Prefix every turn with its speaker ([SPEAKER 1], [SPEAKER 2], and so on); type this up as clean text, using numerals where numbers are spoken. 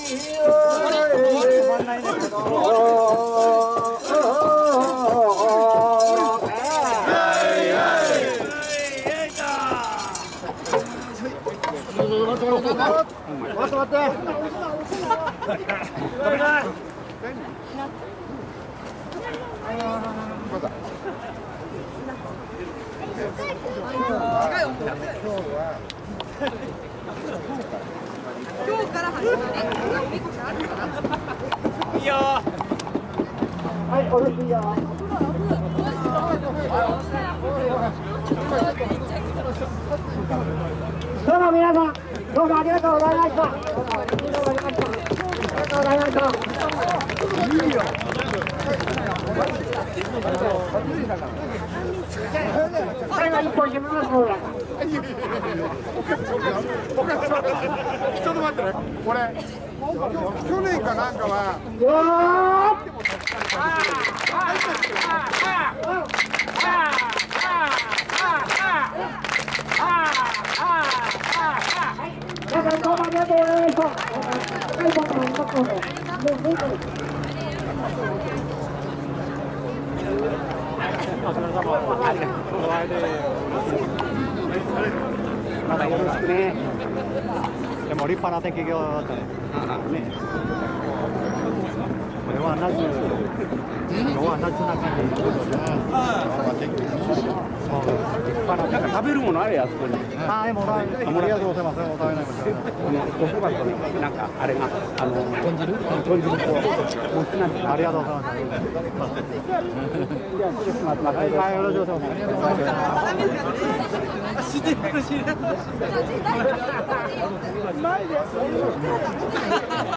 [SPEAKER 1] 今日から始まる。いいよ。はい、おいしいよ。どうも皆さん、どうもありがとうございました。ありがとうございました。いいよ。最後一本締めます。
[SPEAKER 2] ちょっと待ってね、これ去年かなんかは皆さんどうもありがとうございました。はい、僕も僕もまだよろしくね。でも立派な適業だったね。これは夏、今日は夏な感じ。食べるものあれやそこに。ああ、もらえる。ありがとうございます。食べないもん。なんかあれが豚汁もう好きなんです。ありがとうございます。はい、よろしくお願いします。